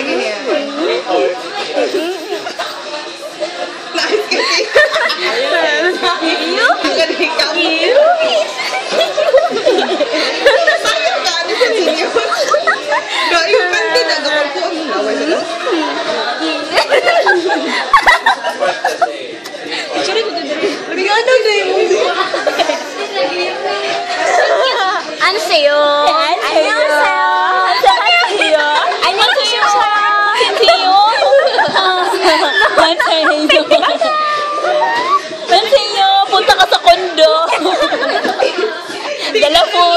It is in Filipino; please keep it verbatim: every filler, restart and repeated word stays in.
ganyan. Nice kasi. Iyo? Ang galing ka. Iyo? Sayang ka. Ano sa sinyo? Gaya yung kante na. Gawal ko ang laway sa lang. Picture ko din rin. Ano na yung 안녕하세요. 안녕하세요. 안녕하세요. 안녕하세요. 안녕하세요. 안녕하세요. Punta ka sa kondo. Dala po